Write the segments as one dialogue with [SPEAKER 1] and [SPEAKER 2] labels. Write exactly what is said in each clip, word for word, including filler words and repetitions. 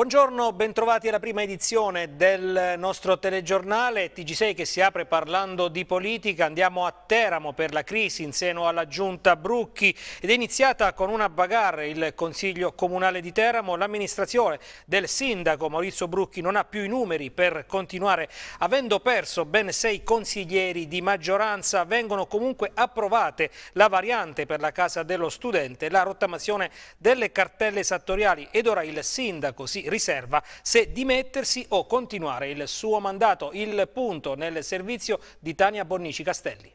[SPEAKER 1] Buongiorno, bentrovati alla prima edizione del nostro telegiornale T G sei che si apre parlando di politica. Andiamo a Teramo per la crisi in seno alla giunta Brucchi ed è iniziata con una bagarre il Consiglio Comunale di Teramo. L'amministrazione del sindaco Maurizio Brucchi non ha più i numeri per continuare, avendo perso ben sei consiglieri di maggioranza. Vengono comunque approvate la variante per la Casa dello Studente, la rottamazione delle cartelle esattoriali ed ora il sindaco si riserva se dimettersi o continuare il suo mandato. Il punto nel servizio di Tania Bonnici Castelli.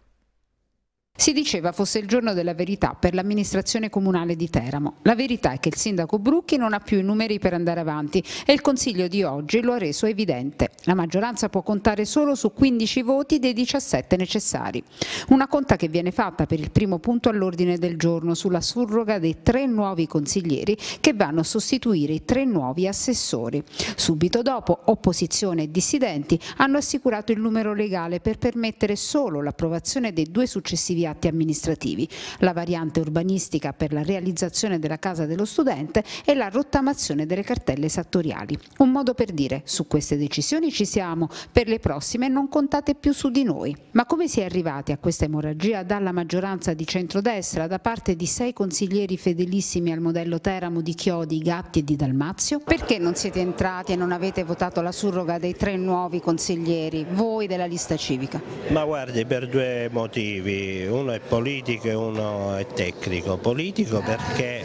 [SPEAKER 2] Si diceva fosse il giorno della verità per l'amministrazione comunale di Teramo. La verità è che il sindaco Brucchi non ha più i numeri per andare avanti e il consiglio di oggi lo ha reso evidente. La maggioranza può contare solo su quindici voti dei diciassette necessari. Una conta che viene fatta per il primo punto all'ordine del giorno sulla surroga dei tre nuovi consiglieri che vanno a sostituire i tre nuovi assessori. Subito dopo, opposizione e dissidenti hanno assicurato il numero legale per permettere solo l'approvazione dei due successivi atti amministrativi, la variante urbanistica per la realizzazione della Casa dello Studente e la rottamazione delle cartelle esattoriali. Un modo per dire: su queste decisioni ci siamo, per le prossime non contate più su di noi. Ma come si è arrivati a questa emorragia dalla maggioranza di centrodestra da parte di sei consiglieri fedelissimi al modello Teramo di Chiodi, Gatti e di Dalmazio? Perché non siete entrati e non avete votato la surroga dei tre nuovi consiglieri, voi della lista civica?
[SPEAKER 3] Ma guardi, per due motivi. Uno è politico e uno è tecnico. Politico perché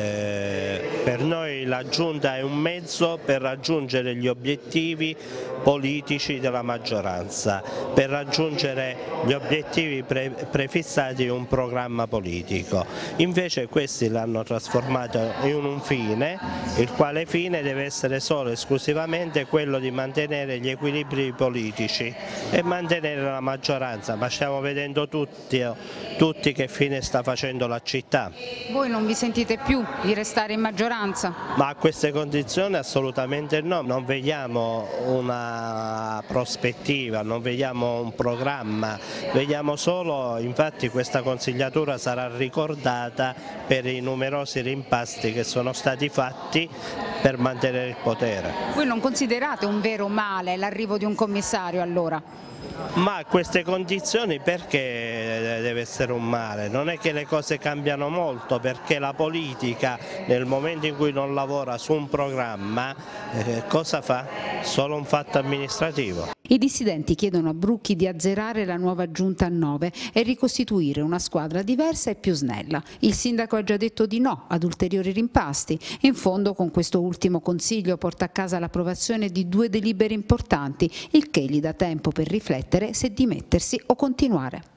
[SPEAKER 3] eh, per noi la giunta è un mezzo per raggiungere gli obiettivi politici della maggioranza, per raggiungere gli obiettivi pre prefissati in un programma politico. Invece questi l'hanno trasformato in un fine, il quale fine deve essere solo e esclusivamente quello di mantenere gli equilibri politici e mantenere la maggioranza, ma stiamo vedendo tutti, tutti che fine sta facendo la città.
[SPEAKER 2] Voi non vi sentite più di restare in maggioranza?
[SPEAKER 3] Ma a queste condizioni assolutamente no, non vediamo una prospettiva, non vediamo un programma, vediamo solo, infatti questa consigliatura sarà ricordata per i numerosi rimpasti che sono stati fatti per mantenere il potere.
[SPEAKER 2] Voi non considerate un vero male l'arrivo di un commissario allora?
[SPEAKER 3] Ma a queste condizioni perché deve essere un male? Non è che le cose cambiano molto, perché la politica nel momento in cui non lavora su un programma eh, cosa fa? Solo un fatto amministrativo.
[SPEAKER 2] I dissidenti chiedono a Brucchi di azzerare la nuova giunta a nove e ricostituire una squadra diversa e più snella. Il sindaco ha già detto di no ad ulteriori rimpasti. In fondo con questo ultimo consiglio porta a casa l'approvazione di due delibere importanti, il che gli dà tempo per riflettere se dimettersi o continuare.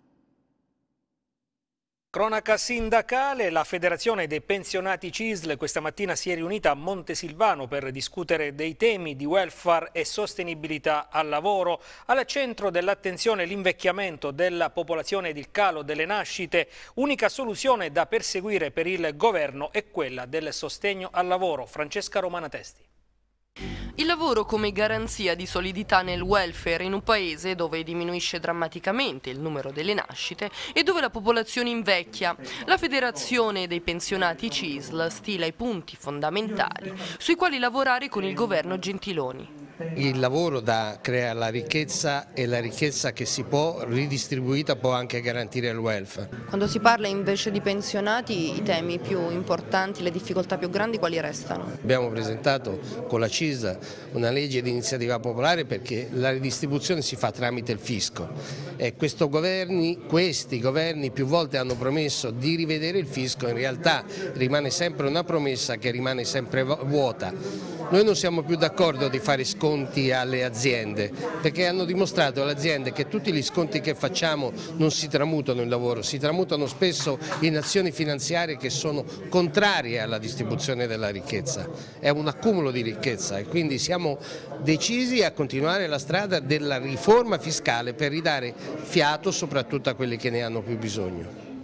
[SPEAKER 1] Cronaca sindacale, la Federazione dei Pensionati C I S L questa mattina si è riunita a Montesilvano per discutere dei temi di welfare e sostenibilità al lavoro. Al centro dell'attenzione l'invecchiamento della popolazione ed il calo delle nascite. Unica soluzione da perseguire per il governo è quella del sostegno al lavoro. Francesca Romana Testi.
[SPEAKER 4] Il lavoro come garanzia di solidità nel welfare in un paese dove diminuisce drammaticamente il numero delle nascite e dove la popolazione invecchia. La Federazione dei Pensionati C I S L stila i punti fondamentali sui quali lavorare con il governo Gentiloni.
[SPEAKER 5] Il lavoro da crea la ricchezza e la ricchezza che si può ridistribuita può anche garantire il welfare.
[SPEAKER 6] Quando si parla invece di pensionati, i temi più importanti, le difficoltà più grandi quali restano?
[SPEAKER 5] Abbiamo presentato con la C I S L una legge di iniziativa popolare perché la ridistribuzione si fa tramite il fisco e questo governi, questi governi più volte hanno promesso di rivedere il fisco, in realtà rimane sempre una promessa che rimane sempre vuota. Noi non siamo più d'accordo di fare sconti alle aziende perché hanno dimostrato alle aziende che tutti gli sconti che facciamo non si tramutano in lavoro, si tramutano spesso in azioni finanziarie che sono contrarie alla distribuzione della ricchezza. È un accumulo di ricchezza e quindi siamo decisi a continuare la strada della riforma fiscale per ridare fiato soprattutto a quelli che ne hanno più bisogno.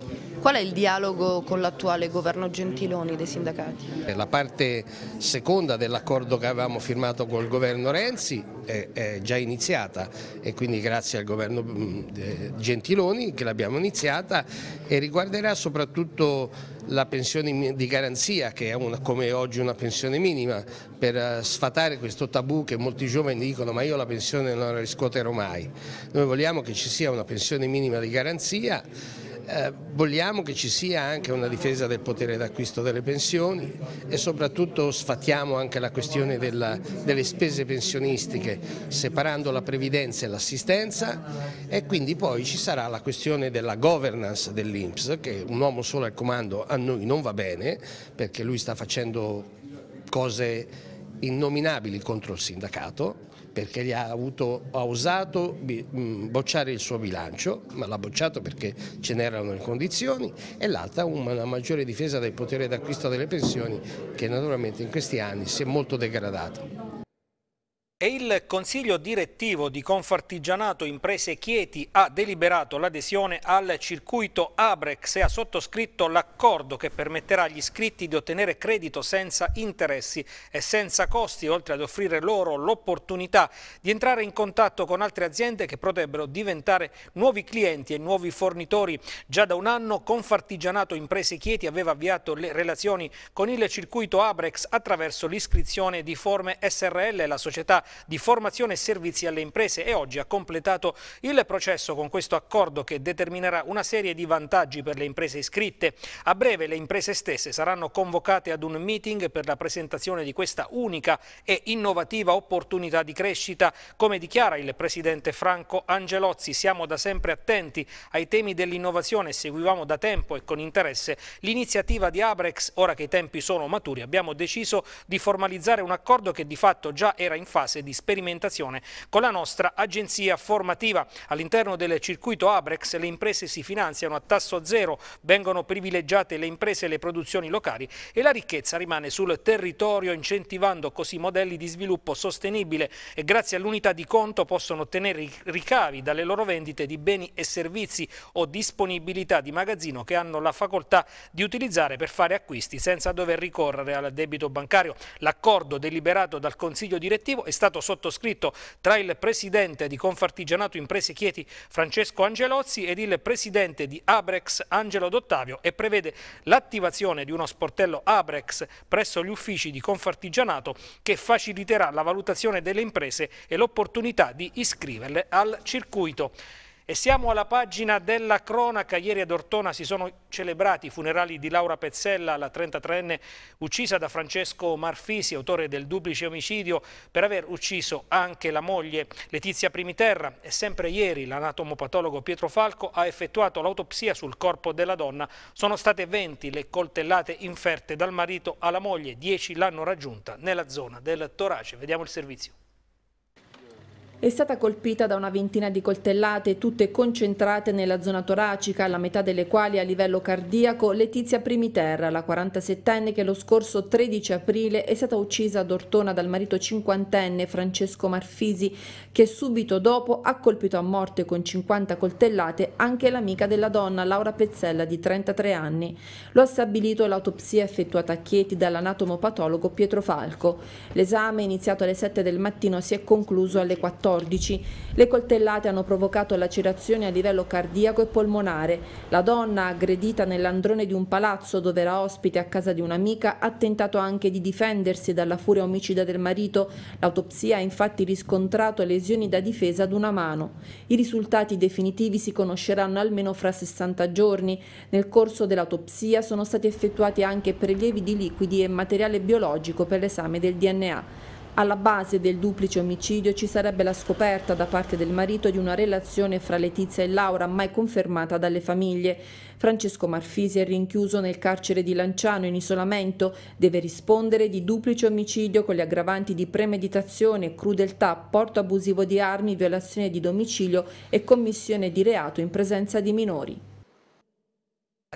[SPEAKER 6] Qual è il dialogo con l'attuale governo Gentiloni dei sindacati?
[SPEAKER 5] La parte seconda dell'accordo che avevamo firmato col governo Renzi è, è già iniziata e quindi grazie al governo Gentiloni che l'abbiamo iniziata e riguarderà soprattutto la pensione di garanzia che è una, come oggi una pensione minima per sfatare questo tabù che molti giovani dicono ma io la pensione non la riscuoterò mai. Noi vogliamo che ci sia una pensione minima di garanzia. Eh, vogliamo che ci sia anche una difesa del potere d'acquisto delle pensioni e soprattutto sfatiamo anche la questione della, delle spese pensionistiche separando la previdenza e l'assistenza e quindi poi ci sarà la questione della governance dell'I N P S che un uomo solo al comando a noi non va bene perché lui sta facendo cose innominabili contro il sindacato perché gli ha, avuto, ha osato bocciare il suo bilancio, ma l'ha bocciato perché ce n'erano le condizioni, e l'altra una maggiore difesa del potere d'acquisto delle pensioni che naturalmente in questi anni si è molto degradato.
[SPEAKER 1] E il Consiglio direttivo di Confartigianato Imprese Chieti ha deliberato l'adesione al circuito Abrex e ha sottoscritto l'accordo che permetterà agli iscritti di ottenere credito senza interessi e senza costi, oltre ad offrire loro l'opportunità di entrare in contatto con altre aziende che potrebbero diventare nuovi clienti e nuovi fornitori. Già da un anno Confartigianato Imprese Chieti aveva avviato le relazioni con il circuito Abrex attraverso l'iscrizione di Forme S R L, la società di formazione e servizi alle imprese, e oggi ha completato il processo con questo accordo che determinerà una serie di vantaggi per le imprese iscritte. A breve le imprese stesse saranno convocate ad un meeting per la presentazione di questa unica e innovativa opportunità di crescita. Come dichiara il presidente Franco Angelozzi, siamo da sempre attenti ai temi dell'innovazione e seguivamo da tempo e con interesse l'iniziativa di Abrex. Ora che i tempi sono maturi abbiamo deciso di formalizzare un accordo che di fatto già era in fase di sperimentazione con la nostra agenzia formativa. All'interno del circuito Abrex le imprese si finanziano a tasso zero, vengono privilegiate le imprese e le produzioni locali e la ricchezza rimane sul territorio, incentivando così modelli di sviluppo sostenibile, e grazie all'unità di conto possono ottenere ricavi dalle loro vendite di beni e servizi o disponibilità di magazzino che hanno la facoltà di utilizzare per fare acquisti senza dover ricorrere al debito bancario. L'accordo deliberato dal Consiglio direttivo è stato sottoscritto tra il presidente di Confartigianato Imprese Chieti Francesco Angelozzi ed il presidente di Abrex Angelo Dottavio e prevede l'attivazione di uno sportello Abrex presso gli uffici di Confartigianato che faciliterà la valutazione delle imprese e l'opportunità di iscriverle al circuito. E siamo alla pagina della cronaca. Ieri ad Ortona si sono celebrati i funerali di Laura Pezzella, la trentatreenne uccisa da Francesco Marfisi, autore del duplice omicidio per aver ucciso anche la moglie Letizia Primiterra. E sempre ieri l'anatomopatologo Pietro Falco ha effettuato l'autopsia sul corpo della donna. Sono state venti le coltellate inferte dal marito alla moglie, dieci l'hanno raggiunta nella zona del torace. Vediamo il servizio.
[SPEAKER 7] È stata colpita da una ventina di coltellate, tutte concentrate nella zona toracica, la metà delle quali a livello cardiaco, Letizia Primiterra, la quarantasettenne che lo scorso tredici aprile è stata uccisa ad Ortona dal marito cinquantenne Francesco Marfisi, che subito dopo ha colpito a morte con cinquanta coltellate anche l'amica della donna, Laura Pezzella, di trentatré anni. Lo ha stabilito l'autopsia effettuata a Chieti dall'anatomopatologo Pietro Falco. L'esame, iniziato alle sette del mattino, si è concluso alle quattordici. Le coltellate hanno provocato lacerazioni a livello cardiaco e polmonare. La donna, aggredita nell'androne di un palazzo dove era ospite a casa di un'amica, ha tentato anche di difendersi dalla furia omicida del marito. L'autopsia ha infatti riscontrato lesioni da difesa ad una mano. I risultati definitivi si conosceranno almeno fra sessanta giorni. Nel corso dell'autopsia sono stati effettuati anche prelievi di liquidi e materiale biologico per l'esame del D N A. Alla base del duplice omicidio ci sarebbe la scoperta da parte del marito di una relazione fra Letizia e Laura mai confermata dalle famiglie. Francesco Marfisi è rinchiuso nel carcere di Lanciano in isolamento, deve rispondere di duplice omicidio con le aggravanti di premeditazione, crudeltà, porto abusivo di armi, violazione di domicilio e commissione di reato in presenza di minori.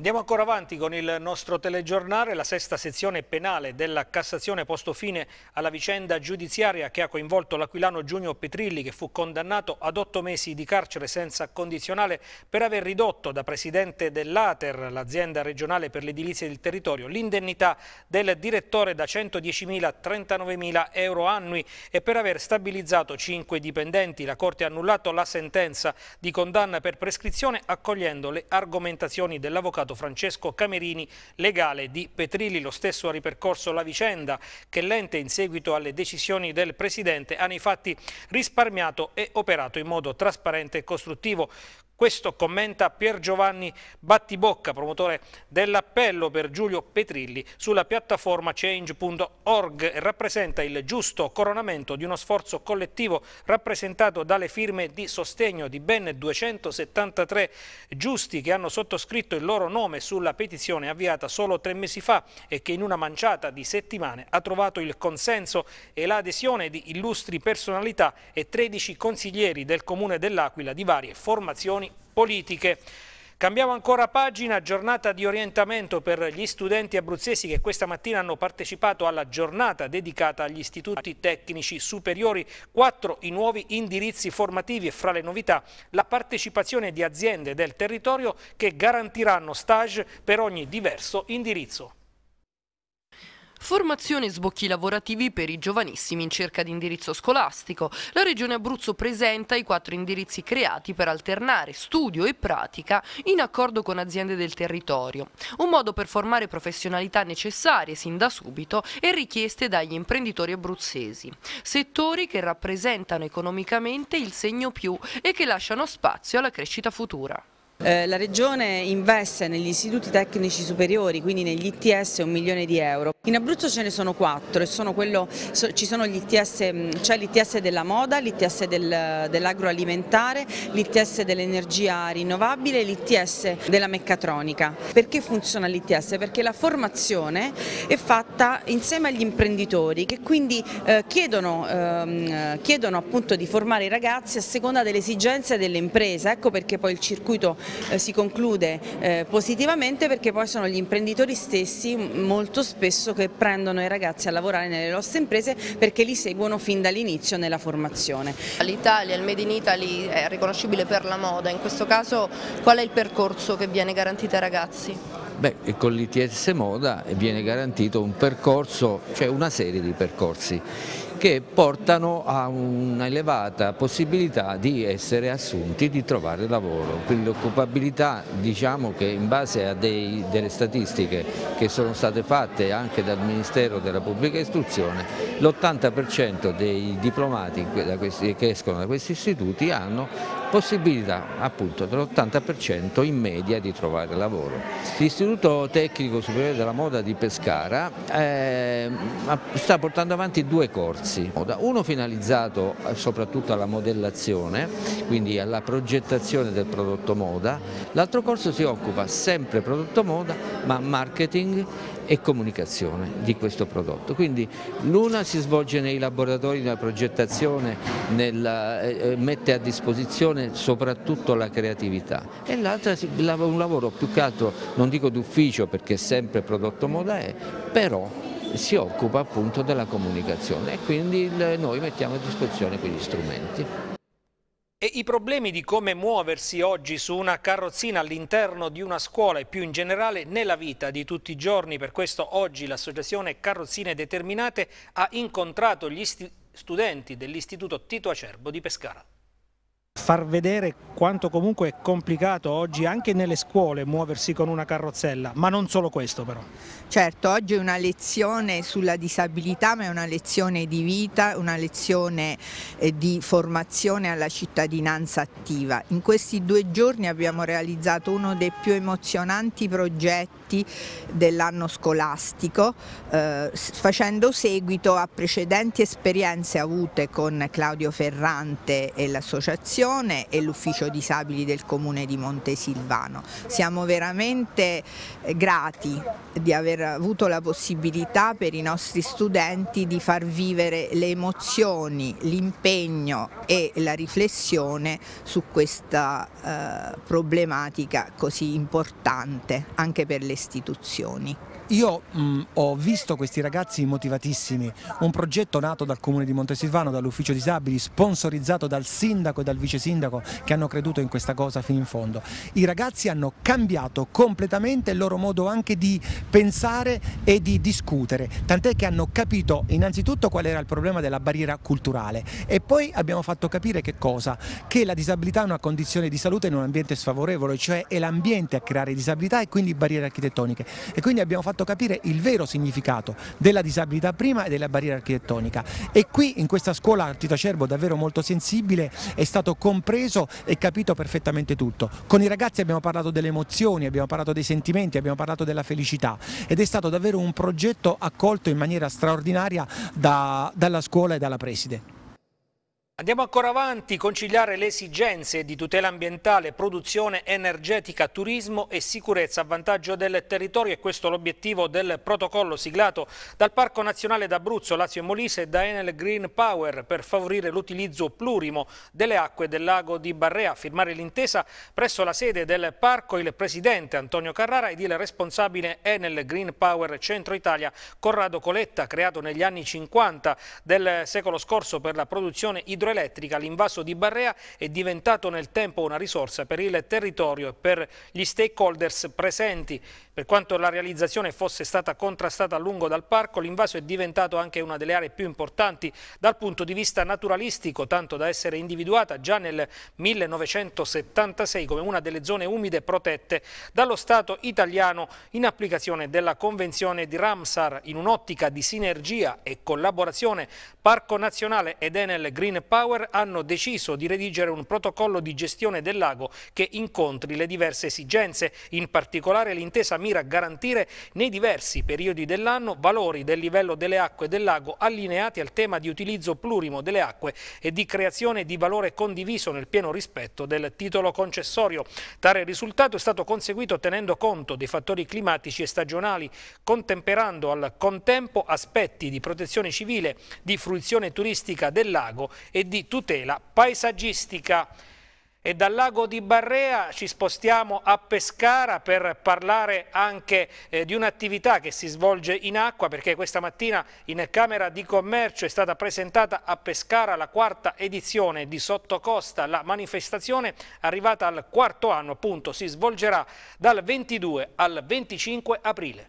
[SPEAKER 1] Andiamo ancora avanti con il nostro telegiornale. La sesta sezione penale della Cassazione ha posto fine alla vicenda giudiziaria che ha coinvolto l'aquilano Giunio Petrilli, che fu condannato ad otto mesi di carcere senza condizionale per aver ridotto da presidente dell'A T E R, l'azienda regionale per l'edilizia del territorio, l'indennità del direttore da centodiecimila a trentanovemila euro annui e per aver stabilizzato cinque dipendenti. La Corte ha annullato la sentenza di condanna per prescrizione, accogliendo le argomentazioni dell'avvocato Francesco Camerini, legale di Petrilli. Lo stesso ha ripercorso la vicenda che l'ente, in seguito alle decisioni del Presidente, ha nei fatti risparmiato e operato in modo trasparente e costruttivo. Questo commenta Pier Giovanni Battibocca, promotore dell'appello per Giulio Petrilli, sulla piattaforma change punto org, e rappresenta il giusto coronamento di uno sforzo collettivo rappresentato dalle firme di sostegno di ben duecentosettantatré giusti che hanno sottoscritto il loro nome sulla petizione avviata solo tre mesi fa e che in una manciata di settimane ha trovato il consenso e l'adesione di illustri personalità e tredici consiglieri del Comune dell'Aquila di varie formazioni politiche. Cambiamo ancora pagina. Giornata di orientamento per gli studenti abruzzesi che questa mattina hanno partecipato alla giornata dedicata agli istituti tecnici superiori. Quattro i nuovi indirizzi formativi e fra le novità la partecipazione di aziende del territorio che garantiranno stage per ogni diverso indirizzo.
[SPEAKER 4] Formazione e sbocchi lavorativi per i giovanissimi in cerca di indirizzo scolastico. La Regione Abruzzo presenta i quattro indirizzi creati per alternare studio e pratica in accordo con aziende del territorio. Un modo per formare professionalità necessarie sin da subito e richieste dagli imprenditori abruzzesi. Settori che rappresentano economicamente il segno più e che lasciano spazio alla crescita futura.
[SPEAKER 8] La Regione investe negli istituti tecnici superiori, quindi negli I T S, un milione di euro. In Abruzzo ce ne sono quattro e sono quello, ci sono gli I T S, c'è l'I T S della moda, l'I T S del, dell'agroalimentare, l'I T S dell'energia rinnovabile e l'I T S della meccatronica. Perché funziona l'I T S? Perché la formazione è fatta insieme agli imprenditori che quindi eh, chiedono, eh, chiedono appunto di formare i ragazzi a seconda delle esigenze delle imprese. Ecco perché poi il circuito Eh, si conclude eh, positivamente, perché poi sono gli imprenditori stessi molto spesso che prendono i ragazzi a lavorare nelle nostre imprese perché li seguono fin dall'inizio nella formazione.
[SPEAKER 6] L'Italia, il Made in Italy è riconoscibile per la moda, in questo caso qual è il percorso che viene garantito ai ragazzi?
[SPEAKER 9] Beh, con l'I T S Moda viene garantito un percorso, cioè una serie di percorsi che portano a un'elevata possibilità di essere assunti, di trovare lavoro. Quindi l'occupabilità, diciamo che in base a dei, delle statistiche che sono state fatte anche dal Ministero della Pubblica Istruzione, l'ottanta per cento dei diplomati da questi, che escono da questi istituti hanno possibilità appunto dell'ottanta per cento in media di trovare lavoro. L'Istituto Tecnico Superiore della Moda di Pescara eh, sta portando avanti due corsi. Uno finalizzato soprattutto alla modellazione, quindi alla progettazione del prodotto moda, l'altro corso si occupa sempre prodotto moda ma marketing e comunicazione di questo prodotto. Quindi l'una si svolge nei laboratori della progettazione, nella, eh, mette a disposizione soprattutto la creatività, e l'altra un lavoro più che altro, non dico d'ufficio perché sempre prodotto moda è, però si occupa appunto della comunicazione e quindi noi mettiamo a disposizione quegli strumenti.
[SPEAKER 1] E i problemi di come muoversi oggi su una carrozzina all'interno di una scuola e più in generale nella vita di tutti i giorni. Per questo oggi l'associazione Carrozzine Determinate ha incontrato gli studenti dell'Istituto Tito Acerbo di Pescara.
[SPEAKER 10] Far vedere quanto comunque è complicato oggi anche nelle scuole muoversi con una carrozzella, ma non solo questo però.
[SPEAKER 11] Certo, oggi è una lezione sulla disabilità, ma è una lezione di vita, una lezione eh, di formazione alla cittadinanza attiva. In questi due giorni abbiamo realizzato uno dei più emozionanti progetti studenti dell'anno scolastico, eh, facendo seguito a precedenti esperienze avute con Claudio Ferrante e l'associazione e l'ufficio disabili del comune di Montesilvano. Siamo veramente grati di aver avuto la possibilità per i nostri studenti di far vivere le emozioni, l'impegno e la riflessione su questa eh, problematica così importante anche per le istituzioni.
[SPEAKER 12] Io mh, ho visto questi ragazzi motivatissimi, un progetto nato dal Comune di Montesilvano, dall'Ufficio Disabili, sponsorizzato dal sindaco e dal vice sindaco che hanno creduto in questa cosa fino in fondo. I ragazzi hanno cambiato completamente il loro modo anche di pensare e di discutere, tant'è che hanno capito innanzitutto qual era il problema della barriera culturale e poi abbiamo fatto capire che cosa? Che la disabilità è una condizione di salute in un ambiente sfavorevole, cioè è l'ambiente a creare disabilità e quindi barriere architettoniche, e quindi abbiamo fatto capire il vero significato della disabilità prima e della barriera architettonica, e qui in questa scuola Tito Acerbo davvero molto sensibile è stato compreso e capito perfettamente tutto. Con i ragazzi abbiamo parlato delle emozioni, abbiamo parlato dei sentimenti, abbiamo parlato della felicità ed è stato davvero un progetto accolto in maniera straordinaria da, dalla scuola e dalla preside.
[SPEAKER 1] Andiamo ancora avanti, conciliare le esigenze di tutela ambientale, produzione energetica, turismo e sicurezza a vantaggio del territorio, e questo è l'obiettivo del protocollo siglato dal Parco Nazionale d'Abruzzo, Lazio e Molise e da Enel Green Power per favorire l'utilizzo plurimo delle acque del lago di Barrea. A firmare l'intesa presso la sede del parco il presidente Antonio Carrara ed il responsabile Enel Green Power Centro Italia Corrado Coletta. Creato negli anni cinquanta del secolo scorso per la produzione idroelettrica, l'invaso di Barrea è diventato nel tempo una risorsa per il territorio e per gli stakeholders presenti. Per quanto la realizzazione fosse stata contrastata a lungo dal parco, l'invaso è diventato anche una delle aree più importanti dal punto di vista naturalistico, tanto da essere individuata già nel millenovecentosettantasei come una delle zone umide protette dallo Stato italiano in applicazione della Convenzione di Ramsar. In un'ottica di sinergia e collaborazione, Parco Nazionale ed Enel Green Power hanno deciso di redigere un protocollo di gestione del lago che incontri le diverse esigenze. In particolare l'intesa mira a garantire nei diversi periodi dell'anno valori del livello delle acque del lago allineati al tema di utilizzo plurimo delle acque e di creazione di valore condiviso nel pieno rispetto del titolo concessorio. Tale risultato è stato conseguito tenendo conto dei fattori climatici e stagionali, contemperando al contempo aspetti di protezione civile, di fruizione turistica del lago e di tutela paesaggistica. E dal lago di Barrea ci spostiamo a Pescara per parlare anche eh, di un'attività che si svolge in acqua, perché questa mattina in Camera di Commercio è stata presentata a Pescara la quarta edizione di Sottocosta. La manifestazione, arrivata al quarto anno, appunto, si svolgerà dal ventidue al venticinque aprile.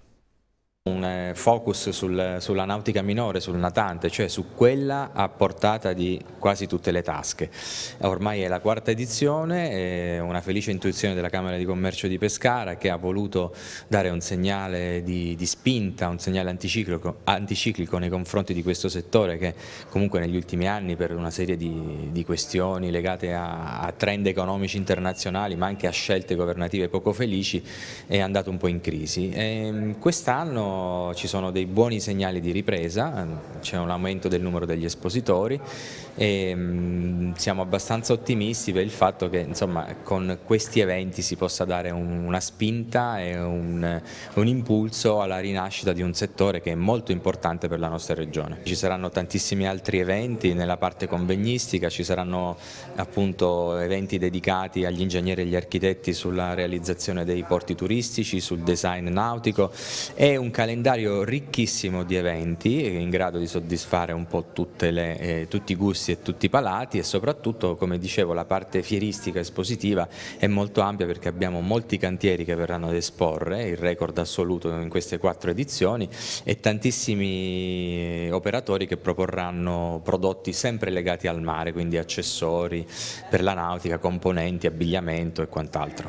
[SPEAKER 13] Un focus sul, sulla nautica minore, sul natante, cioè su quella a portata di quasi tutte le tasche. Ormai è la quarta edizione, è una felice intuizione della Camera di Commercio di Pescara che ha voluto dare un segnale di, di spinta, un segnale anticiclico, anticiclico nei confronti di questo settore che comunque negli ultimi anni, per una serie di, di questioni legate a, a trend economici internazionali ma anche a scelte governative poco felici, è andato un po' in crisi. Quest'anno ci sono dei buoni segnali di ripresa, c'è un aumento del numero degli espositori e mh, siamo abbastanza ottimisti per il fatto che insomma con questi eventi si possa dare un, una spinta e un, un impulso alla rinascita di un settore che è molto importante per la nostra regione. Ci saranno tantissimi altri eventi nella parte convegnistica, ci saranno appunto eventi dedicati agli ingegneri e agli architetti sulla realizzazione dei porti turistici, sul design nautico e un calendario ricchissimo di eventi in grado di soddisfare un po' tutte le, eh, tutti i gusti e tutti i palati, e soprattutto, come dicevo, la parte fieristica espositiva è molto ampia perché abbiamo molti cantieri che verranno ad esporre, il record assoluto in queste quattro edizioni, e tantissimi operatori che proporranno prodotti sempre legati al mare, quindi accessori per la nautica, componenti, abbigliamento e quant'altro.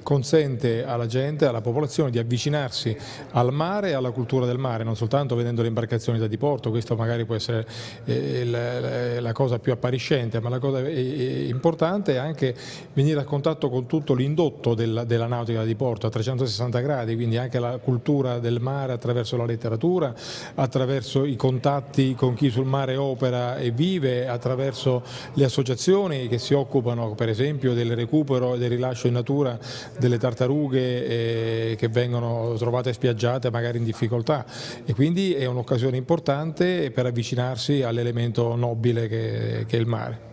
[SPEAKER 14] consente alla gente, alla popolazione di avvicinarsi al mare e alla cultura del mare, non soltanto vedendo le imbarcazioni da diporto, questo magari può essere eh, la, la cosa più appariscente, ma la cosa importante è anche venire a contatto con tutto l'indotto della, della nautica da diporto a trecentosessanta gradi, quindi anche la cultura del mare attraverso la letteratura, attraverso i contatti con chi sul mare opera e vive, attraverso le associazioni che si occupano per esempio del recupero e del rilascio in natura delle tartarughe eh, che vengono trovate spiaggiate magari in difficoltà, e quindi è un'occasione importante per avvicinarsi all'elemento nobile che, che è il mare.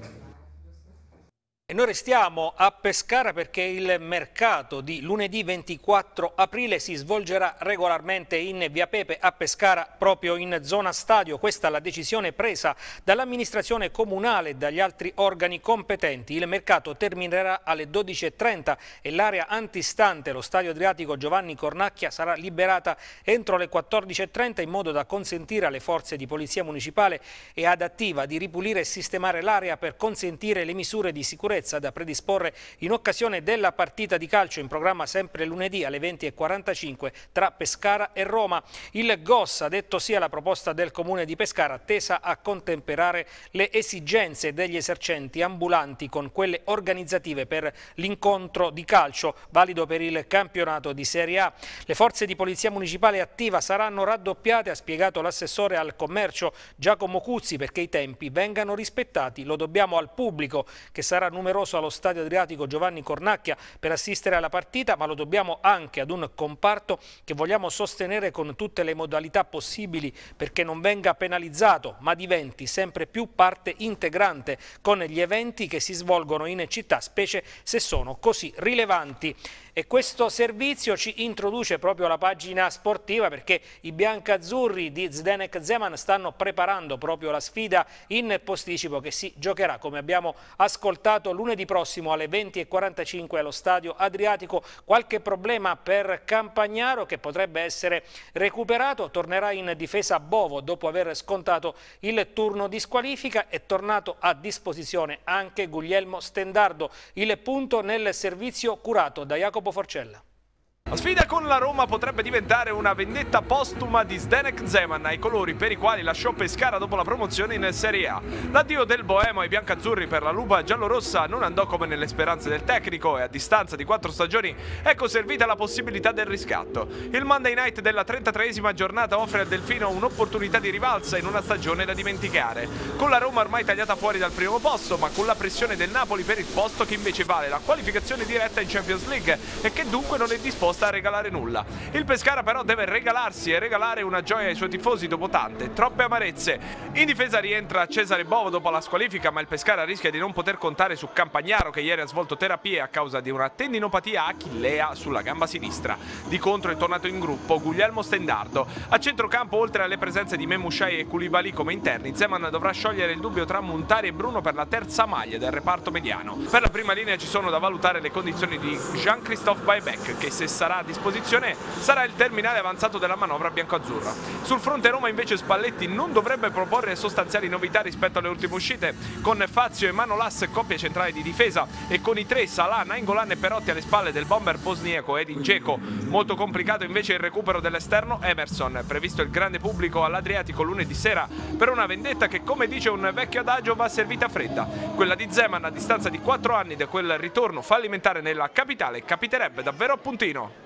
[SPEAKER 1] E noi restiamo a Pescara perché il mercato di lunedì ventiquattro aprile si svolgerà regolarmente in via Pepe a Pescara, proprio in zona stadio. Questa è la decisione presa dall'amministrazione comunale e dagli altri organi competenti. Il mercato terminerà alle dodici e trenta e l'area antistante lo stadio Adriatico Giovanni Cornacchia sarà liberata entro le quattordici e trenta in modo da consentire alle forze di polizia municipale e adattiva di ripulire e sistemare l'area per consentire le misure di sicurezza da predisporre in occasione della partita di calcio in programma sempre lunedì alle venti e quarantacinque tra Pescara e Roma. Il G O S ha detto sì alla proposta del Comune di Pescara tesa a contemperare le esigenze degli esercenti ambulanti con quelle organizzative per l'incontro di calcio valido per il campionato di Serie A. Le forze di polizia municipale attiva saranno raddoppiate, ha spiegato l'assessore al commercio Giacomo Cuzzi, perché i tempi vengano rispettati. Lo dobbiamo al pubblico che sarà numeroso allo stadio Adriatico Giovanni Cornacchia per assistere alla partita, ma lo dobbiamo anche ad un comparto che vogliamo sostenere con tutte le modalità possibili perché non venga penalizzato, ma diventi sempre più parte integrante con gli eventi che si svolgono in città, specie se sono così rilevanti. E questo servizio ci introduce proprio alla pagina sportiva perché i biancazzurri di Zdenek Zeman stanno preparando proprio la sfida in posticipo che si giocherà, come abbiamo ascoltato, lunedì prossimo alle venti e quarantacinque allo stadio Adriatico. Qualche problema per Campagnaro che potrebbe essere recuperato, tornerà in difesa Bovo dopo aver scontato il turno di squalifica. È tornato a disposizione anche Guglielmo Stendardo. Il punto nel servizio curato da Jacopo Forcella.
[SPEAKER 15] La sfida con la Roma potrebbe diventare una vendetta postuma di Zdenek Zeman ai colori per i quali lasciò Pescara dopo la promozione in Serie A. L'addio del boemo ai biancazzurri per la lupa giallorossa non andò come nelle speranze del tecnico e a distanza di quattro stagioni ecco servita la possibilità del riscatto. Il Monday Night della trentatreesima giornata offre al Delfino un'opportunità di rivalsa in una stagione da dimenticare. Con la Roma ormai tagliata fuori dal primo posto, ma con la pressione del Napoli per il posto che invece vale la qualificazione diretta in Champions League e che dunque non è disposta a regalare nulla. Il Pescara però deve regalarsi e regalare una gioia ai suoi tifosi dopo tante, troppe amarezze. In difesa rientra Cesare Bovo dopo la squalifica, ma il Pescara rischia di non poter contare su Campagnaro che ieri ha svolto terapie a causa di una tendinopatia achillea sulla gamba sinistra. Di contro è tornato in gruppo Guglielmo Stendardo. A centrocampo, oltre alle presenze di Memushai e Koulibaly come interni, Zeman dovrà sciogliere il dubbio tra Montari e Bruno per la terza maglia del reparto mediano. Per la prima linea ci sono da valutare le condizioni di Jean-Christophe Baebek, che se sarà a disposizione sarà il terminale avanzato della manovra biancoazzurra. Sul fronte Roma invece Spalletti non dovrebbe proporre sostanziali novità rispetto alle ultime uscite, con Fazio e Manolas coppia centrale di difesa e con i tre Salah, Nainggolan e Perotti alle spalle del bomber bosniaco Edin Dzeko. Molto complicato invece il recupero dell'esterno Emerson, previsto il grande pubblico all'Adriatico lunedì sera per una vendetta che, come dice un vecchio adagio, va servita fredda. Quella di Zeman, a distanza di quattro anni da quel ritorno fallimentare nella capitale, capiterebbe davvero a puntino.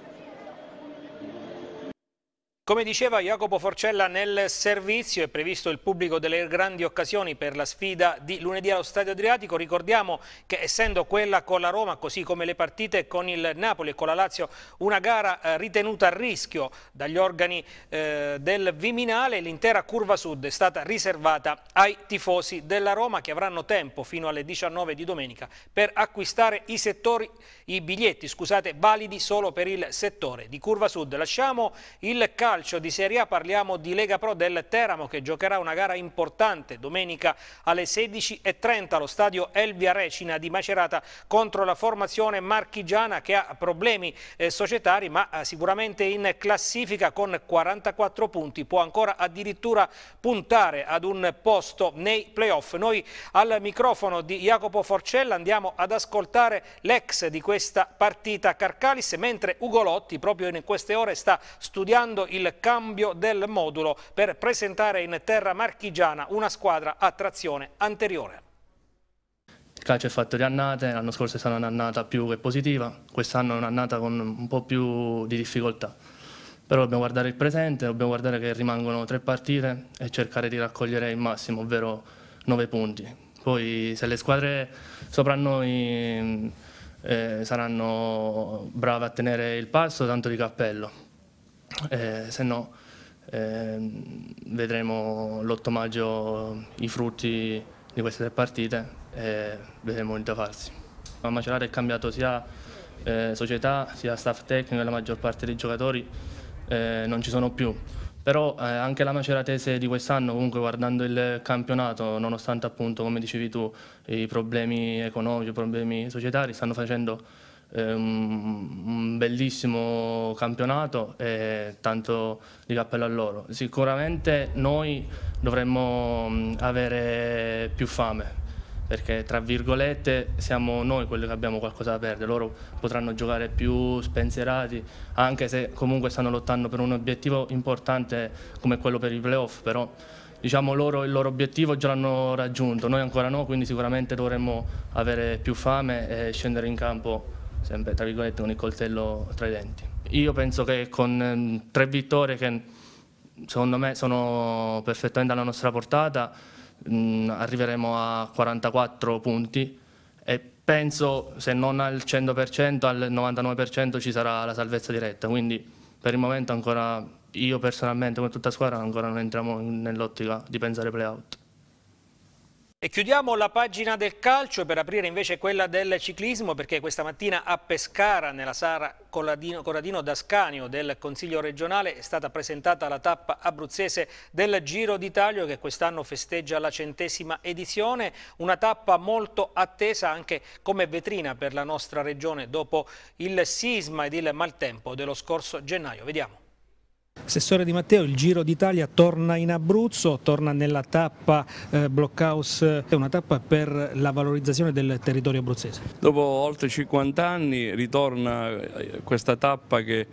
[SPEAKER 1] Come diceva Jacopo Forcella, nel servizio è previsto il pubblico delle grandi occasioni per la sfida di lunedì allo Stadio Adriatico. Ricordiamo che essendo quella con la Roma, così come le partite con il Napoli e con la Lazio, una gara eh, ritenuta a rischio dagli organi eh, del Viminale, l'intera curva sud è stata riservata ai tifosi della Roma che avranno tempo fino alle diciannove di domenica per acquistare i, settori, i biglietti scusate, validi solo per il settore di curva sud. Lasciamo il calcio calcio di Serie A parliamo di Lega Pro del Teramo, che giocherà una gara importante domenica alle sedici e trenta allo stadio Elvia Recina di Macerata contro la formazione marchigiana, che ha problemi eh, societari, ma eh, sicuramente in classifica con quarantaquattro punti può ancora addirittura puntare ad un posto nei playoff. Noi al microfono di Jacopo Forcella andiamo ad ascoltare l'ex di questa partita Carcalis, mentre Ugolotti proprio in queste ore sta studiando il cambio del modulo per presentare in terra marchigiana una squadra a trazione anteriore.
[SPEAKER 16] Il calcio è fatto di annate, l'anno scorso è stata un'annata più che positiva, quest'anno è un'annata con un po' più di difficoltà. Però dobbiamo guardare il presente, dobbiamo guardare che rimangono tre partite e cercare di raccogliere il massimo, ovvero nove punti. Poi se le squadre sopra noi eh, saranno brave a tenere il passo, tanto di cappello. Eh, se no eh, vedremo l'otto maggio i frutti di queste tre partite e vedremo il da farsi. A Macerata è cambiato sia eh, società sia staff tecnico, e la maggior parte dei giocatori eh, non ci sono più, però eh, anche la maceratese di quest'anno, comunque guardando il campionato, nonostante appunto, come dicevi tu, i problemi economici, i problemi societari, stanno facendo eh, un, un bellissimo campionato e tanto di cappello a loro. Sicuramente noi dovremmo avere più fame, perché tra virgolette siamo noi quelli che abbiamo qualcosa da perdere, loro potranno giocare più spensierati, anche se comunque stanno lottando per un obiettivo importante come quello per i playoff, però diciamo loro il loro obiettivo già l'hanno raggiunto, noi ancora no, quindi sicuramente dovremmo avere più fame e scendere in campo sempre tra virgolette con il coltello tra i denti. Io penso che con tre vittorie che secondo me sono perfettamente alla nostra portata, mh, arriveremo a quarantaquattro punti e penso, se non al cento per cento, al novantanove per cento ci sarà la salvezza diretta, quindi per il momento ancora io personalmente come tutta la squadra ancora non entriamo nell'ottica di pensare play-out.
[SPEAKER 1] E chiudiamo la pagina del calcio per aprire invece quella del ciclismo, perché questa mattina a Pescara, nella sala Corradino, Corradino d'Ascanio del Consiglio regionale, è stata presentata la tappa abruzzese del Giro d'Italia, che quest'anno festeggia la centesima edizione, una tappa molto attesa anche come vetrina per la nostra regione dopo il sisma ed il maltempo dello scorso gennaio. Vediamo.
[SPEAKER 10] Assessore Di Matteo, il Giro d'Italia torna in Abruzzo, torna nella tappa eh, Blockhouse, è una tappa per la valorizzazione del territorio abruzzese.
[SPEAKER 17] Dopo oltre cinquanta anni ritorna questa tappa che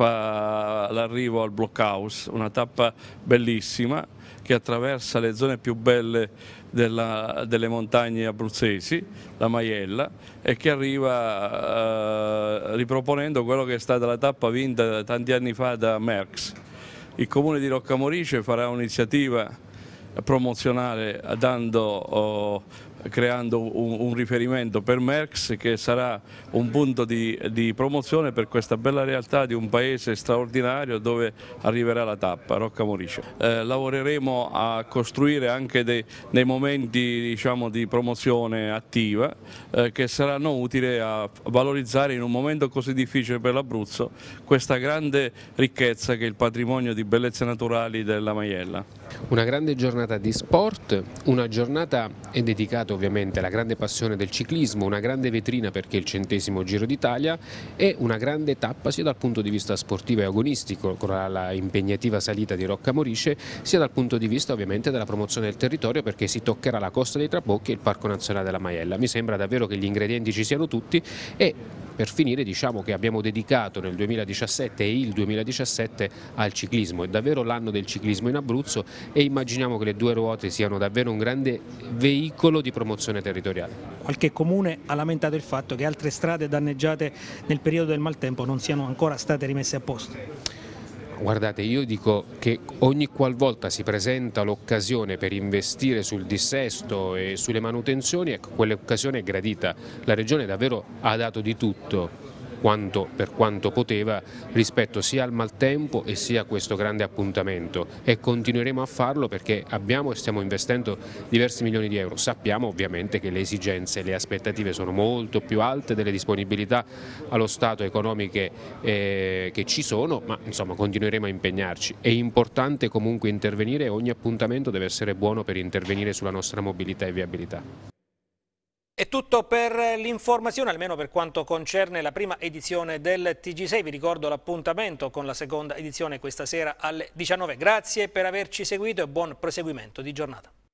[SPEAKER 17] fa l'arrivo al Blockhouse, una tappa bellissima che attraversa le zone più belle della, delle montagne abruzzesi, la Maiella, e che arriva eh, riproponendo quello che è stata la tappa vinta tanti anni fa da Merckx. Il comune di Roccamorice farà un'iniziativa promozionale dando, oh, creando un, un riferimento per Merckx, che sarà un punto di, di promozione per questa bella realtà di un paese straordinario dove arriverà la tappa, Roccamorice. Eh, lavoreremo a costruire anche dei, dei momenti, diciamo, di promozione attiva eh, che saranno utili a valorizzare in un momento così difficile per l'Abruzzo questa grande ricchezza che è il patrimonio di bellezze naturali della Maiella.
[SPEAKER 18] Una grande giornata di sport, una giornata è dedicata ovviamente alla grande passione del ciclismo, una grande vetrina perché è il centesimo Giro d'Italia e una grande tappa sia dal punto di vista sportivo e agonistico con la impegnativa salita di Roccamorice, sia dal punto di vista ovviamente della promozione del territorio, perché si toccherà la Costa dei Trabocchi e il Parco Nazionale della Maiella. Mi sembra davvero che gli ingredienti ci siano tutti e per finire diciamo che abbiamo dedicato nel duemiladiciassette e il duemiladiciassette al ciclismo, è davvero l'anno del ciclismo in Abruzzo e immaginiamo che le due ruote siano davvero un grande veicolo di promozione territoriale.
[SPEAKER 10] Qualche comune ha lamentato il fatto che altre strade danneggiate nel periodo del maltempo non siano ancora state rimesse a posto.
[SPEAKER 18] Guardate, io dico che ogni qualvolta si presenta l'occasione per investire sul dissesto e sulle manutenzioni, ecco, quell'occasione è gradita. La Regione davvero ha dato di tutto quanto, per quanto poteva rispetto sia al maltempo e sia a questo grande appuntamento, e continueremo a farlo perché abbiamo e stiamo investendo diversi milioni di euro. Sappiamo ovviamente che le esigenze e le aspettative sono molto più alte delle disponibilità allo Stato economiche eh, che ci sono, ma insomma continueremo a impegnarci. È importante comunque intervenire e ogni appuntamento deve essere buono per intervenire sulla nostra mobilità e viabilità.
[SPEAKER 1] È tutto per l'informazione, almeno per quanto concerne la prima edizione del T G sei. Vi ricordo l'appuntamento con la seconda edizione questa sera alle diciannove. Grazie per averci seguito e buon proseguimento di giornata.